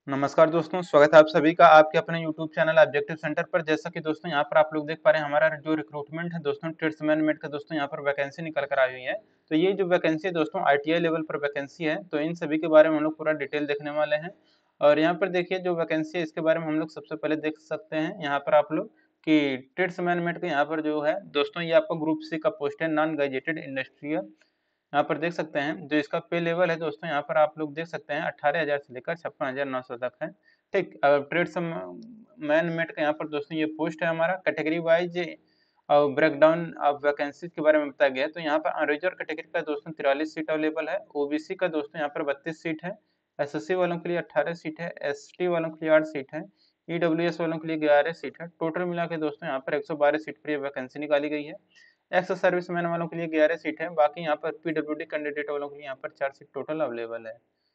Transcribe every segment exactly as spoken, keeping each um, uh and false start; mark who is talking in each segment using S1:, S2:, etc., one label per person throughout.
S1: नमस्कार दोस्तों, स्वागत है आप सभी का आपके अपने यूट्यूब चैनल ऑब्जेक्टिव सेंटर पर। जैसा कि दोस्तों यहाँ पर आप लोग देख पा रहे हैं, हमारा जो रिक्रूटमेंट है दोस्तों, ट्रेड्समैन मेट का दोस्तों यहाँ पर वैकेंसी निकल कर आई हुई है। तो ये जो वैकेंसी है दोस्तों, आईटीआई लेवल पर वैकेंसी है। तो इन सभी के बारे में हम लोग पूरा डिटेल देखने वाले हैं। और यहाँ पर देखिए जो वैकेंसी है, इसके बारे में हम लोग सबसे पहले देख सकते हैं यहाँ पर आप लोग कि ट्रेड्समैन मेट का यहाँ पर जो है दोस्तों, ये आपका ग्रुप सी का पोस्ट है, नॉन गजेटेड इंडस्ट्रियल। यहाँ पर देख सकते हैं जो इसका पे लेवल है दोस्तों, यहाँ पर आप लोग देख सकते हैं अठारह हजार से लेकर छप्पन हजार नौ सौ तक है। ठीक, ट्रेड्स मैन मेट का यहाँ पर दोस्तों ये पोस्ट है हमारा। कैटेगरी वाइज और ब्रेक डाउन ऑफ वैकेंसीज के बारे में बताया गया है। तो यहाँ पर अनरिजर्व कैटेगरी का दोस्तों तिरालीस सीट अवेलेबल है। ओबीसी का दोस्तों यहाँ पर बत्तीस सीट है। एसएससी वालों के लिए अठारह सीट है। एसटी वालों के लिए आठ सीट है। ईडब्ल्यूएस वालों के लिए ग्यारह सीट है। टोटल मिला के दोस्तों यहाँ पर एक सौ बारह सीट पर ये वैकेंसी निकाली गई है। एक्स सर्विसमैन वालों के लिए ग्यारह सीट है। बाकी यहाँ पर पीडब्ल्यूडी कैंडिडेट वालों के लिए यहाँ पर चार सीट टोटल अवेलेबल है।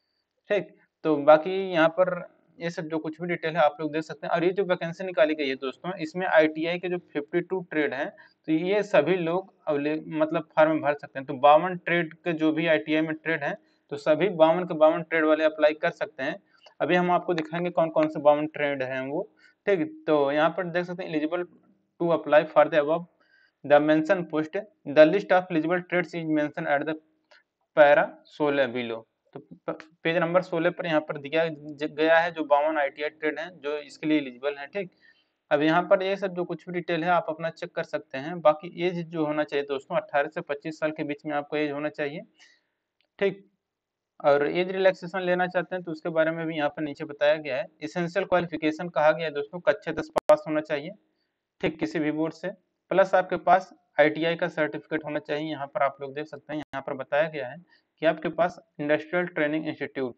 S1: ठीक, तो बाकी यहाँ पर ये सब जो कुछ भी डिटेल है आप लोग देख सकते हैं। और ये जो वैकेंसी निकाली गई है दोस्तों, इसमें आईटीआई के जो बावन ट्रेड हैं, तो ये सभी लोग अवले मतलब फॉर्म भर सकते हैं। तो बावन ट्रेड के जो भी आईटीआई में ट्रेड हैं, तो सभी बावन के बावन ट्रेड वाले अप्लाई कर सकते हैं। अभी हम आपको दिखाएंगे कौन कौन से बावन ट्रेड हैं वो। ठीक, तो यहाँ पर देख सकते हैं eligible to apply for the above the mention post, the list of eligible trades is mention at the para सोलह बिलो। तो पेज नंबर सोलह पर यहाँ पर दिया गया है जो बावन आईटीआई ट्रेड हैं जो इसके लिए एलिजिबल हैं। ठीक, अब यहाँ पर ये सब जो कुछ भी डिटेल है आप अपना चेक कर सकते हैं। बाकी एज जो होना चाहिए दोस्तों, अठारह से पच्चीस साल के बीच में आपको एज होना चाहिए। ठीक, और एज रिलैक्सेशन लेना चाहते हैं तो उसके बारे में भी यहाँ पर नीचे बताया गया है। इसेंशियल क्वालिफिकेशन कहा गया है दोस्तों, कक्षा दस पास होना चाहिए। ठीक, किसी भी बोर्ड से, प्लस आपके पास आईटीआई का सर्टिफिकेट होना चाहिए। यहाँ पर आप लोग देख सकते हैं, यहाँ पर बताया गया है कि आपके पास industrial training institute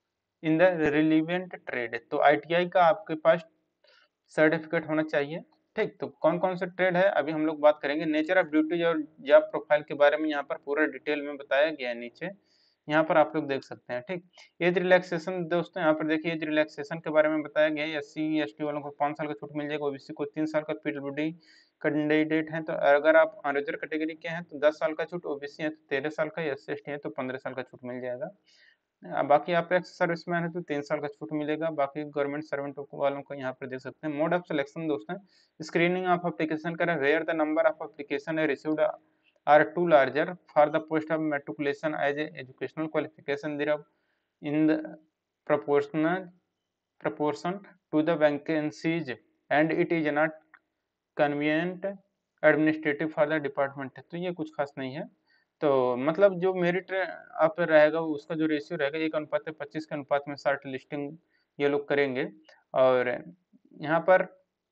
S1: in the relevant trade है। तो आईटीआई का आपके पास सर्टिफिकेट होना चाहिए। ठीक, तो कौन कौन से ट्रेड है अभी हम लोग बात करेंगे। नेचर ऑफ ड्यूटीज और जॉब प्रोफाइल के बारे में यहाँ पर पूरा डिटेल में बताया गया है नीचे, यहाँ पर आप लोग देख सकते हैं। ठीक, एज रिलैक्सेशन दोस्तों, यहाँ पर देखिए एज रिलैक्सेशन के बारे में बताया गया है। एस सी एस टी वालों को पाँच साल का छूट मिल जाएगा, ओबीसी को तीन साल का, पीडब्ल्यूडी कैंडिडेट हैं तो अगर आप अनरिजर्व कैटेगरी के हैं तो दस साल का छूट, ओबीसी है तो तेरह साल का, एस सी एस टी है तो पंद्रह साल का छूट मिल जाएगा। बाकी आप एक्स सर्विसमैन है तो तीन साल का छूट मिलेगा। बाकी गवर्नमेंट सर्वेंट वालों को यहाँ पर देख सकते हैं। मोड ऑफ सिलेक्शन दोस्तों, स्क्रीनिंग ऑफ एप्लीकेशन करें, where the number of application है received are too larger for the post of matriculation as educational qualification there in the proportional proportion to the vacancies and it is not convenient administrative for the department। तो ये कुछ खास नहीं है। तो मतलब जो मेरिट आप रहेगा उसका जो रेशियो रहेगा एक अनुपात पच्चीस के अनुपात में शॉर्ट लिस्टिंग ये लोग करेंगे। और यहाँ पर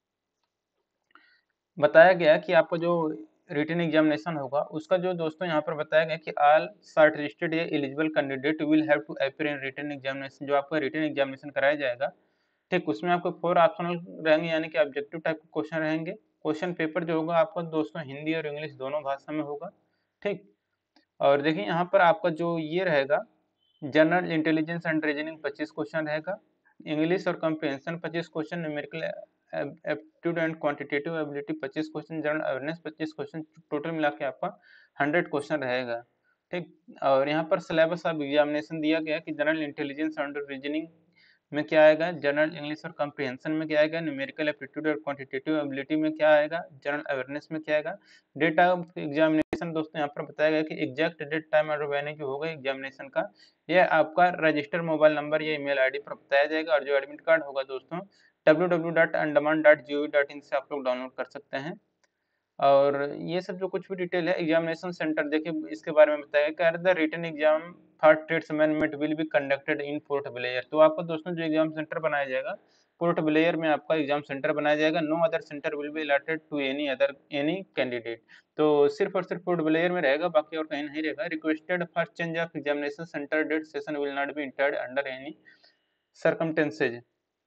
S1: बताया गया कि आपको जो रिटन एग्जामिनेशन होगा उसका जो दोस्तों यहाँ पर बताया गया कि ऑल शॉर्ट लिस्टेड या eligible candidate will have to appear in written examination. जो आपका रिटन एग्जामिनेशन कराया जाएगा, ठीक, उसमें आपको फोर ऑप्शनल रहेंगे, यानी कि ऑब्जेक्टिव टाइप के क्वेश्चन रहेंगे। क्वेश्चन पेपर जो होगा आपका दोस्तों हिंदी और इंग्लिश दोनों भाषा में होगा। ठीक, और देखिए यहाँ पर आपका जो ये रहेगा जनरल इंटेलिजेंस एंड रीजनिंग पच्चीस क्वेश्चन रहेगा, इंग्लिश और कंप्रिहेंशन पच्चीस question, numerical aptitude and quantitative ability पच्चीस क्वेश्चन, जनरल अवेयरनेस पच्चीस क्वेश्चन, टोटल मिला के आपका हंड्रेड क्वेश्चन रहेगा। ठीक, और यहाँ पर सिलेबस ऑफ एग्जामिनेशन दिया गया कि जनरल इंटेलिजेंस एंड रीजनिंग में क्या आएगा, जनरल इंग्लिश और कंप्रिहेंशन में क्या आएगा, न्यूमेरिकल एप्टीट्यूड और क्वांटिटेटिव एबिलिटी में क्या आएगा, जनरल अवेयरनेस में क्या आएगा। डेट ऑफ एग्जामिनेशन दोस्तों यहाँ पर बताया गया कि एग्जैक्ट डेट टाइम और वेन्यू जो होगा एग्जामिनेशन का, यह आपका रजिस्टर्ड मोबाइल नंबर या ईमेल आईडी पर बताया जाएगा। और जो एडमिट कार्ड होगा दोस्तों W W W dot Andaman dot G O V dot in से आप लोग डाउनलोड कर सकते हैं। और ये सब जो कुछ भी डिटेल है एग्जामिनेशन सेंटर देखिए इसके बारे में बताया गया the written exam for tradesman mate will be conducted in Port Blair. तो आपको दोस्तों जो एग्जाम सेंटर बनाया जाएगा पोर्ट ब्लेयर में आपका एग्जाम सेंटर बनाया जाएगा। No other center will be allotted to any other any candidate. तो सिर्फ और सिर्फ पोर्ट ब्लेयर में रहेगा, बाकी और कहीं नहीं रहेगा। Requested for change of examination center date session will not be entered under any circumstances.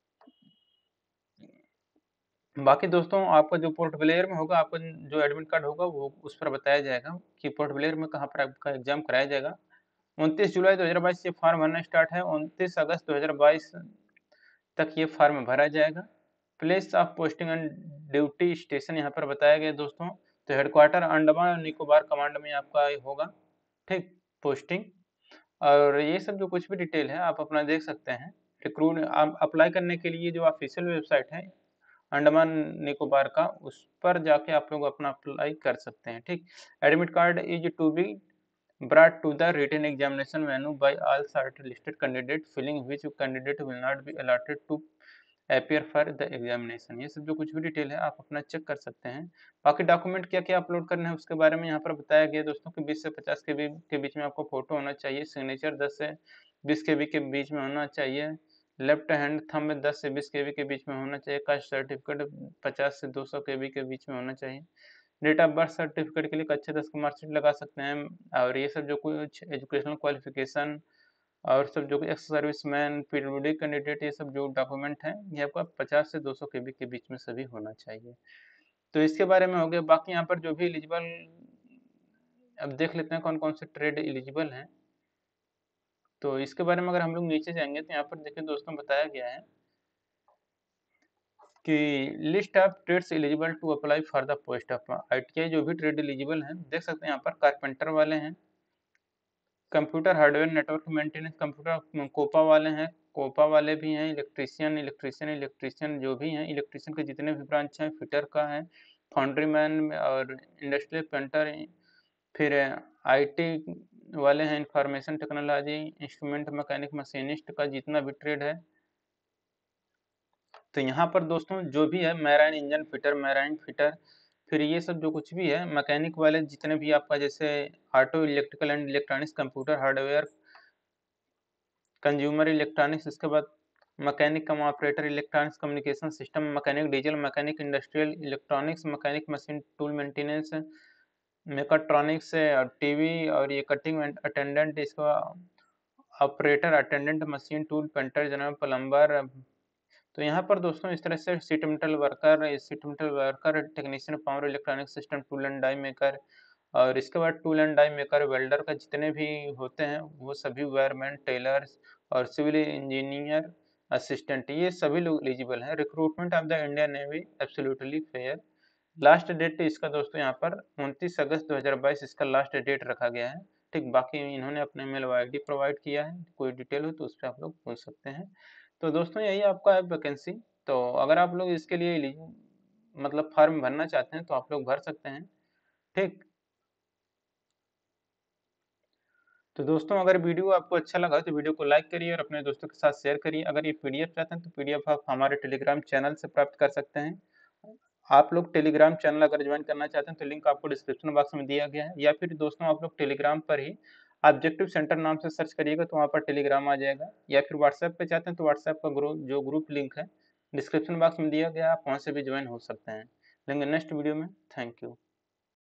S1: बाकी दोस्तों आपका जो पोर्ट ब्लेयर में होगा, आपका जो एडमिट कार्ड होगा वो उस पर बताया जाएगा कि पोर्ट ब्लेयर में कहाँ पर आपका एग्जाम कराया जाएगा। उनतीस जुलाई दो हज़ार बाईस से फॉर्म भरना स्टार्ट है, उनतीस अगस्त दो हज़ार बाईस तक ये फॉर्म भरा जाएगा। Place of posting and duty station यहाँ पर बताया गया दोस्तों, तो हेडक्वार्टर अंडमान और निकोबार कमांड में आपका होगा। ठीक, पोस्टिंग। और ये सब जो कुछ भी डिटेल है आप अपना देख सकते हैं। रिक्रूट आप अप्लाई करने के लिए जो ऑफिशियल वेबसाइट है अंडमान निकोबार का, उस पर जाके आप लोग अपना अप्लाई कर सकते हैं। ठीक, admit card is to be brought to the written examination venue by all shortlisted candidates, filling which candidate will not be allotted to appear for the examination। ये सब जो कुछ भी डिटेल है आप अपना चेक कर सकते हैं। बाकी डॉक्यूमेंट क्या क्या अपलोड करने हैं उसके बारे में यहाँ पर बताया गया दोस्तों कि बीस से पचास के बी के बीच में आपको फोटो होना चाहिए, सिग्नेचर दस से बीस के बी के बीच में होना चाहिए, लेफ्ट हैंड थंब दस से बीस के बी के बीच में होना चाहिए, कास्ट सर्टिफिकेट पचास से दो सौ के बी के बीच में होना चाहिए। डेट ऑफ बर्थ सर्टिफिकेट के लिए कक्षा दस का मार्कशीट लगा सकते हैं। और ये सब जो कुछ एजुकेशनल क्वालिफिकेशन और सब जो एक्स सर्विसमैन, पीडब्ल्यूडी कैंडिडेट, ये सब जो डॉक्यूमेंट हैं ये आपका पचास से दो सौ के बी के बीच में सभी होना चाहिए। तो इसके बारे में हो गया। बाकी यहाँ पर जो भी एलिजिबल, अब देख लेते हैं कौन कौन से ट्रेड एलिजिबल हैं। तो इसके बारे में अगर हम लोग नीचे जाएंगे तो यहाँ पर देखिए दोस्तों बताया गया है कि list of trades eligible to apply for the post of ITI. जो भी ट्रेड एलिजिबल हैं देख सकते हैं यहाँ पर कारपेंटर वाले हैं, computer hardware network maintenance computer COPA वाले हैं, कोपा वाले भी हैं, इलेक्ट्रीशियन इलेक्ट्रीशियन इलेक्ट्रीशियन जो भी हैं, इलेक्ट्रीशियन के जितने भी ब्रांच हैं, फिटर का है, फाउंड्री मैन और इंडस्ट्रियल पेंटर, फिर आईटी वाले हैं, information technology, instrument mechanic, machinist का जितना भी ट्रेड है। तो यहाँ पर दोस्तों जो भी है marine engine fitter, marine fitter, फिर ये सब जो कुछ भी है मैकेनिक वाले जितने भी आपका जैसे auto electrical and electronics, computer hardware, consumer electronics, इसके बाद mechanic cum operator, electronics communication system, mechanic diesel, mechanic industrial electronics, mechanic machine tool maintenance, mechatronics और टीवी, और ये कटिंग अटेंडेंट, इसका operator attendant, machine tool painter, general plumber. तो यहाँ पर दोस्तों इस तरह से sheet metal worker, sheet metal worker, technician power electronic system, tool and die maker, और इसके बाद tool and die maker, welder का जितने भी होते हैं वो सभी, वायरमैन, टेलर्स और सिविल इंजीनियर असिस्टेंट, ये सभी लोग एलिजिबल हैं। Recruitment of the Indian navy absolutely fair. Last date इसका दोस्तों यहाँ पर उनतीस अगस्त दो हज़ार बाईस इसका लास्ट डेट रखा गया है। ठीक, बाकी इन्होंने अपने मेल आई डी प्रोवाइड किया है, कोई डिटेल हो तो उस पर आप लोग पूछ सकते हैं। तो दोस्तों यही आपका है वैकेंसी। तो अगर आप लोग इसके लिए मतलब फॉर्म भरना चाहते हैं तो आप लोग भर सकते हैं। ठीक, तो दोस्तों अगर वीडियो आपको अच्छा लगा तो वीडियो को लाइक करिए और अपने दोस्तों के साथ शेयर करिए। अगर ये पीडीएफ चाहते हैं तो पीडीएफ आप हमारे टेलीग्राम चैनल से प्राप्त कर सकते हैं। आप लोग टेलीग्राम चैनल अगर ज्वाइन करना चाहते हैं तो लिंक आपको डिस्क्रिप्शन बॉक्स में दिया गया है, या फिर दोस्तों आप लोग टेलीग्राम पर ही ऑब्जेक्टिव सेंटर नाम से सर्च करिएगा तो वहाँ पर टेलीग्राम आ जाएगा, या फिर व्हाट्सएप पे चाहते हैं तो व्हाट्सएप का ग्रुप जो ग्रुप लिंक है डिस्क्रिप्शन बॉक्स में दिया गया, आप वहाँ से भी ज्वाइन हो सकते हैं। लेंगे नेक्स्ट वीडियो में। Thank you.